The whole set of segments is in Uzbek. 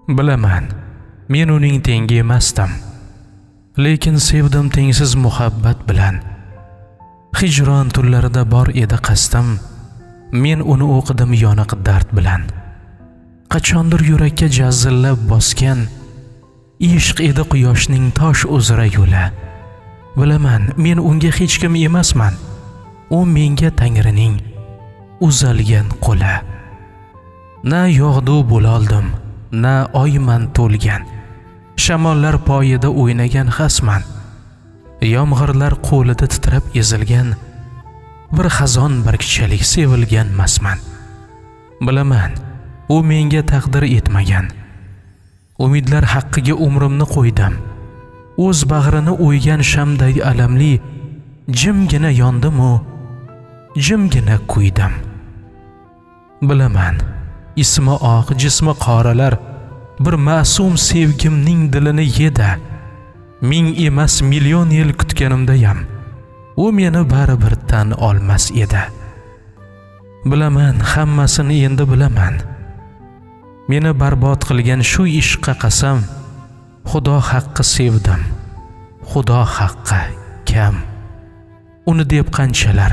Bilaman, men uning tengi emasdim. Lekin sevdim tengsiz muhabbat bilan. Hijron tunlarida bor edi qasdim, men uni o'qidim yoniq dard bilan. Qachondir yurakka jazillab bosgan, ishq edi quyoshning tosh uzra yo'li. Bilaman, men unga hech kim emasman. U menga Tangrining uzalgan qo'li. Na yog'du bo'loldim, na oyman to'lgan. Shamollar poyida o'ynagan xasman. Yomg'irlar qo'lida titrab ezilgan, bir xazon barkchalik sevilgan masman. Bilaman, u menga taqdir etmagan. Umidlar haqqiga umrimni qo'ydim. O'z bag'rini o'ygan shamday alamli, jimgina yondim-u, jimgina kuydim. Bilaman, ismi oq, jismi qoralar bir ma'sum sevgimning dilini yedi. Ming emas million yil kutganimdayam, u meni baribir tan olmas edi. Bilaman, hammasini endi bilaman. Meni barbod qilgan shu ishqqa qasam, Xudo haqqi sevdim, Xudo haqqi kam. Uni deb qanchalar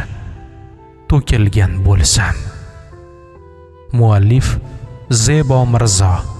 to'kilgan bo'lsam. Muallif Zebo Mirzo.